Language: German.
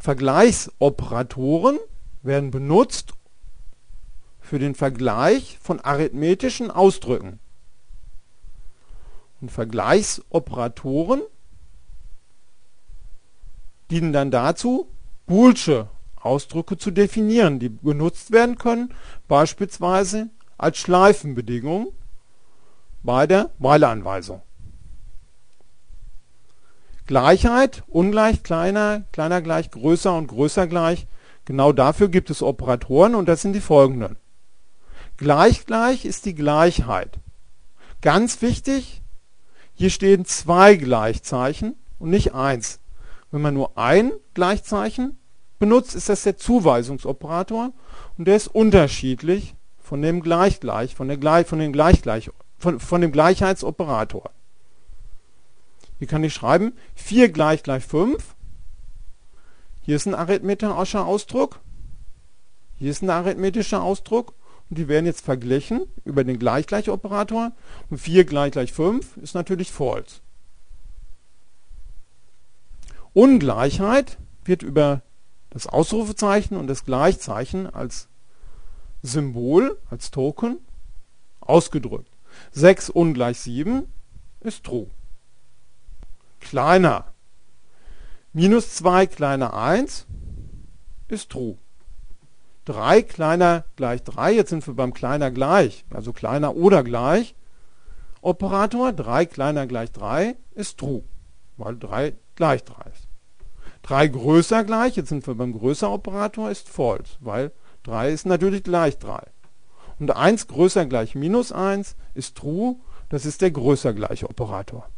Vergleichsoperatoren werden benutzt für den Vergleich von arithmetischen Ausdrücken. Und Vergleichsoperatoren dienen dann dazu, boolsche Ausdrücke zu definieren, die genutzt werden können, beispielsweise als Schleifenbedingung bei der While-Anweisung. Gleichheit, ungleich, kleiner, kleiner gleich, größer und größer gleich. Genau dafür gibt es Operatoren und das sind die folgenden. Gleich gleich ist die Gleichheit. Ganz wichtig, hier stehen 2 Gleichzeichen und nicht 1. Wenn man nur ein Gleichzeichen benutzt, ist das der Zuweisungsoperator und der ist unterschiedlich von dem von dem Gleichheitsoperator. Hier kann ich schreiben, 4 gleich 5. Hier ist ein arithmetischer Ausdruck. Hier ist ein arithmetischer Ausdruck. Und die werden jetzt verglichen über den Gleich-Operator. Und 4 gleich 5 ist natürlich false. Ungleichheit wird über das Ausrufezeichen und das Gleichzeichen als Symbol, als Token ausgedrückt. 6 ungleich 7 ist true. Kleiner. Minus 2 kleiner 1 ist true. 3 kleiner gleich 3, jetzt sind wir beim kleiner gleich, also kleiner oder gleich Operator. 3 kleiner gleich 3 ist true, weil 3 gleich 3 ist. 3 größer gleich, jetzt sind wir beim größer Operator, ist false, weil 3 ist natürlich gleich 3. Und 1 größer gleich minus 1 ist true, das ist der größer gleich Operator.